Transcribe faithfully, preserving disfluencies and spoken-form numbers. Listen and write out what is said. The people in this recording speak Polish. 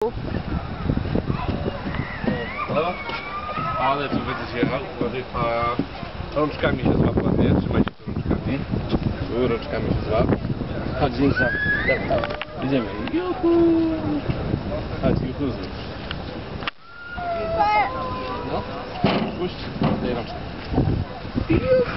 tu. No, ale tu będziesz jechał, a rączkami się złap ładnie, trzymajcie tu rączkami. Tu rączkami się złap. Chodź, Zinka, idziemy. Juhu! Chodź, juhu, złóż. No, puść tej rączki. Juhu!